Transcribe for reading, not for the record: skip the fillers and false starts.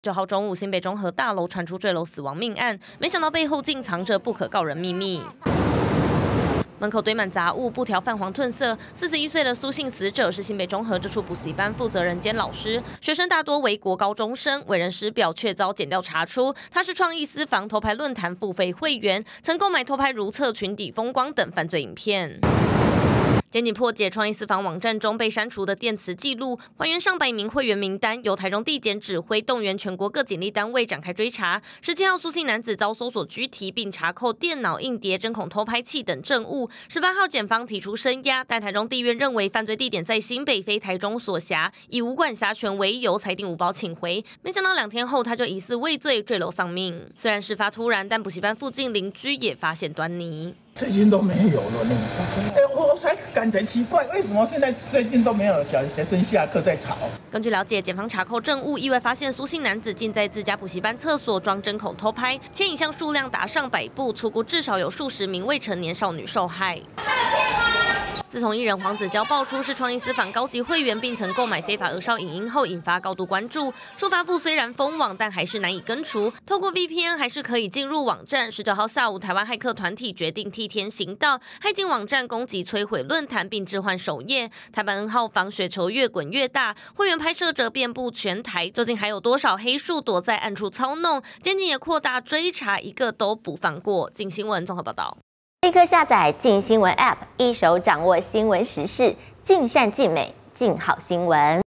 9号中午，新北中和大楼传出坠楼死亡命案，没想到背后竟藏着不可告人秘密。 门口堆满杂物，布条泛黄褪色。41岁的苏姓死者是新北中和这处补习班负责人兼老师，学生大多为国高中生，为人师表却遭检调查出他是创意私房偷拍论坛付费会员，曾购买偷拍如厕、裙底风光等犯罪影片。 检警破解创意私房网站中被删除的电磁记录，还原上百名会员名单，由台中地检指挥动员全国各警力单位展开追查。17号苏姓男子遭搜索拘提，并查扣电脑、硬碟、针孔偷拍器等证物。18号检方提出声押，但台中地院认为犯罪地点在新北，非台中所辖，以无管辖权为由裁定无保请回。没想到2天后，他就疑似畏罪坠楼丧命。虽然事发突然，但补习班附近邻居也发现端倪。 最近都没有了呢，我才感觉奇怪，为什么现在最近都没有小学生下课在吵？ 根据了解，检方查扣证物，意外发现苏姓男子竟在自家补习班厕所装针孔偷拍，且影像数量达上百部，粗估至少有数十名未成年少女受害。 自从艺人黄子佼爆出是创意私房高级会员，并曾购买非法儿少影音后，引发高度关注。数发部虽然封网，但还是难以根除。透过 VPN 还是可以进入网站。19号下午，台湾骇客团体决定替天行道，骇进网站攻击摧毁论坛，并置换首页。台版 N 号房雪球越滚越大，会员拍摄者遍布全台，究竟还有多少黑数躲在暗处操弄？检警也扩大追查，一个都不放过。镜新闻综合报道。 立刻下载镜新闻 App， 一手掌握新闻时事，尽善尽美，尽好新闻。